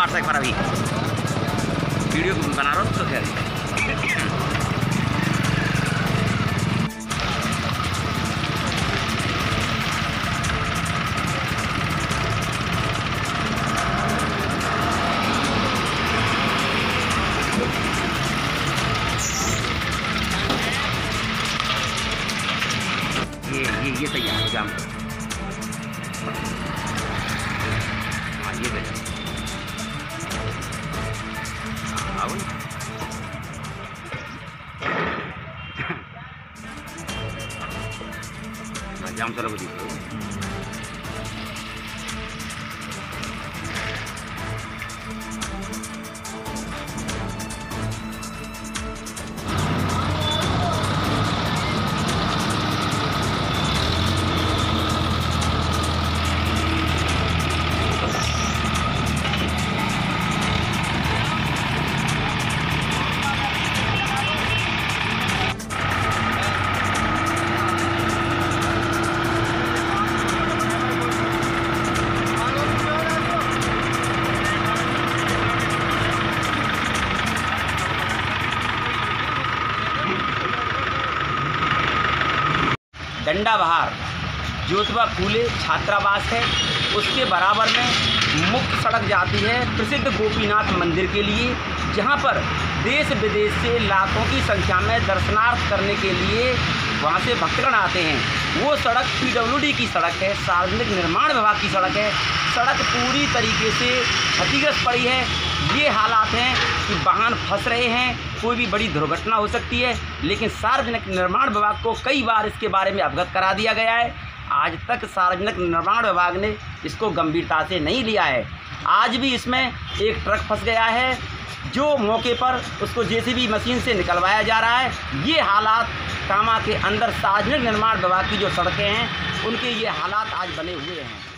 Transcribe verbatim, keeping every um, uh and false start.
मार एक बार अभी वीडियो बना रहा हूँ तो क्या ये ये ये तैयार हो जाम हाँ ये बेटा आओ जाम चलो बुझी डंडा बहार ज्योतिबा फूले छात्रावास है, उसके बराबर में मुख्य सड़क जाती है प्रसिद्ध गोपीनाथ मंदिर के लिए, जहां पर देश विदेश से लाखों की संख्या में दर्शनार्थ करने के लिए वहां से भक्तगण आते हैं। वो सड़क पीडब्ल्यूडी की सड़क है, सार्वजनिक निर्माण विभाग की सड़क है। सड़क पूरी तरीके से क्षतिग्रस्त पड़ी है। ये हालात हैं कि वाहन फंस रहे हैं, कोई भी बड़ी दुर्घटना हो सकती है, लेकिन सार्वजनिक निर्माण विभाग को कई बार इसके बारे में अवगत करा दिया गया है। आज तक सार्वजनिक निर्माण विभाग ने इसको गंभीरता से नहीं लिया है। आज भी इसमें एक ट्रक फंस गया है, जो मौके पर उसको जेसीबी मशीन से निकलवाया जा रहा है। ये हालात कामा के अंदर सार्वजनिक निर्माण विभाग की जो सड़कें हैं, उनके ये हालात आज बने हुए हैं।